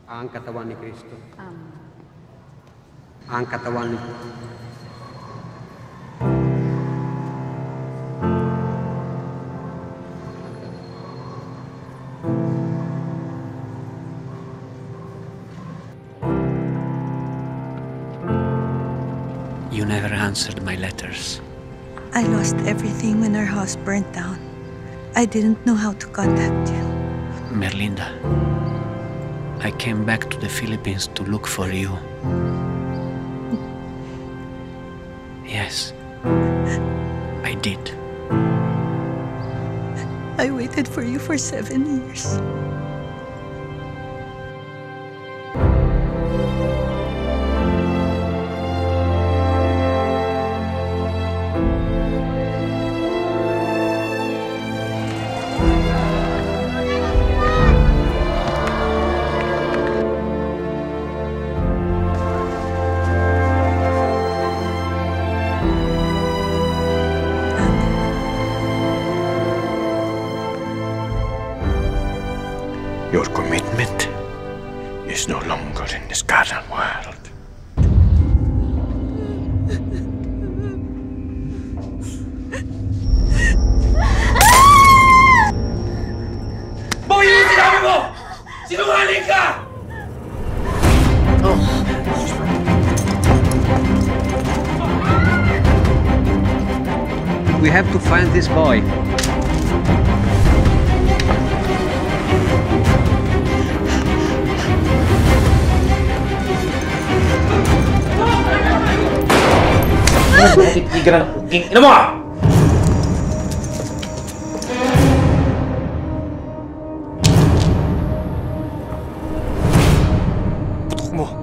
ang katawan ni Kristo. Amen. Ang katawan ni You never answered my letters. I lost everything when our house burnt down. I didn't know how to contact you. Merlinda, I came back to the Philippines to look for you. Yes, I did. I waited for you for 7 years. Your commitment is no longer in this carnal world. Boy, yung sinabi mo! Sinungaling ka! We have to find this boy. Titigilan ang puking ina mo! Putok mo.